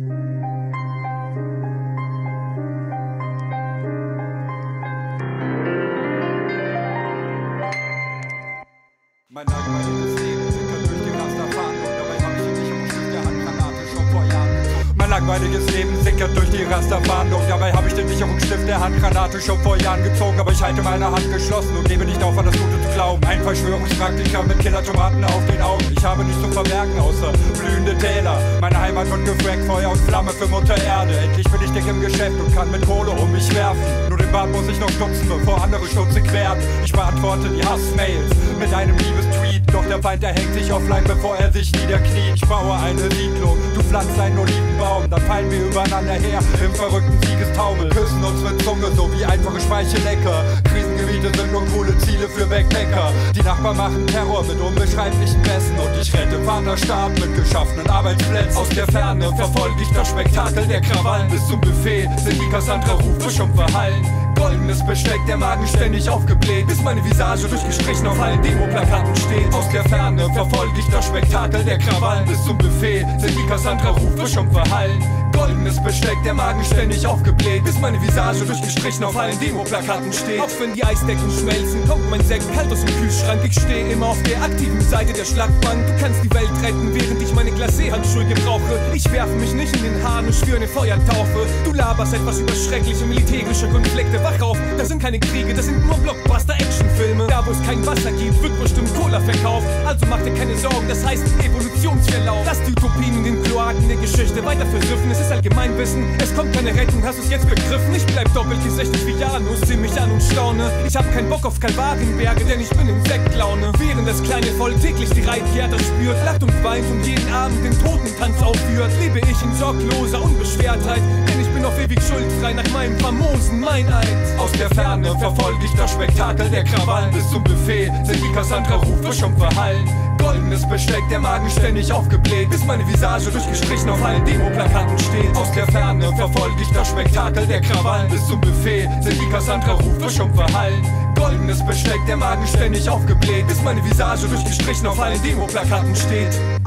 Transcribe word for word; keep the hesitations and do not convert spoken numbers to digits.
Mein langweiliges Leben sickert durch die Rasterfahne und dabei hab ich die Sicherungsstift der Handgranate schon vor Jahren gezogen. Mein langweiliges Leben sickert durch die Rasterfahne und dabei hab ich den Sicherungsstift der Handgranate schon vor Jahren gezogen. Aber ich halte meine Hand geschlossen und gebe nicht auf, an das Gute zu glauben. Ein Verschwörungspraktiker mit Killertomaten auf den Augen. Ich habe nichts zu verbergen außer blühende Täler. Meine Heimat wird gefragt, Feuer und Flamme für Mutter Erde. Endlich bin ich dick im Geschäft und kann mit Kohle um mich werfen. Nur den Bart muss ich noch stutzen, bevor andere stutzig werden. Ich beantworte die Hassmails mit einem Liebestweet. Doch der Feind, der hängt sich offline, bevor er sich niederkniet. Ich baue eine Siedlung, du pflanzt einen Olivenbaum. Dann fallen wir übereinander her im verrückten Siegestaumel. Küssen uns mit Zunge, so wie einfache Speichelecker. Krisengebiete sind nur coole Ziele für Backpacker. Die Nachbarn machen Terror mit unbeschreiblichen Messen. Und ich rette Vaterstaat mit geschaffenen Arbeitsplätzen. Aus der Ferne verfolge ich das Spektakel der Krawallen. Bis zum Buffet sind die Cassandra-Rufe schon verhallen. Goldenes Besteck, der Magen ständig aufgebläht, bis meine Visage durchgestrichen auf allen Demoplakaten steht. Aus der Ferne verfolge ich das Spektakel der Krawallen. Bis zum Buffet sind die Cassandra-Rufe schon verhallen. Goldenes Besteck, der Magen ständig aufgebläht, bis meine Visage durchgestrichen auf allen Demoplakaten steht. Auch wenn die Eisdecken schmelzen, kommt mein Sekt kalt aus dem Kühlschrank. Ich stehe immer auf der aktiven Seite der Schlachtbank. Du kannst die Welt retten, während ich meine Glacé-Handschuhe gebrauche. Ich werfe mich nicht in den Hahn und schwöre eine Feuertaufe. Du laberst etwas über schreckliche militärische Konflikte. Wach auf, das sind keine Kriege, das sind nur Blockbuster-Actionfilme. Da wo es kein Wasser gibt, wird bestimmt Cola verkauft. Also mach dir keine Sorgen, das heißt Evolutionsverlauf. Lass die Utopien in den Kloaken der Geschichte weiter versüffen. Es ist Allgemeinwissen, es kommt keine Rettung, hast du's jetzt begriffen? Ich bleib doppelt gesichtig wie Janus, seh mich an und staune. Ich hab keinen Bock auf Kalvarienberge, denn ich bin Insektlaune. Während das kleine Volk täglich die Reitgärter spürt, lacht und weint und jeden Abend den Totentanz aufführt, lebe ich in sorgloser Unbeschwertheit, denn ich bin auf ewig schuldfrei nach meinem famosen Meineid. Aus der Ferne verfolge ich das Spektakel der Krawallen. Bis zum Buffet sind die Cassandra-Rufe schon verhallen. Goldenes Besteck, der Magen ständig aufgebläht, bis meine Visage durchgestrichen auf allen Demoplakaten steht. Aus der Ferne verfolge ich das Spektakel der Krawallen. Bis zum Buffet sind die Cassandra-Rufe schon verhallen. Goldenes Besteck, der Magen ständig aufgebläht, bis meine Visage durchgestrichen auf allen Demoplakaten steht.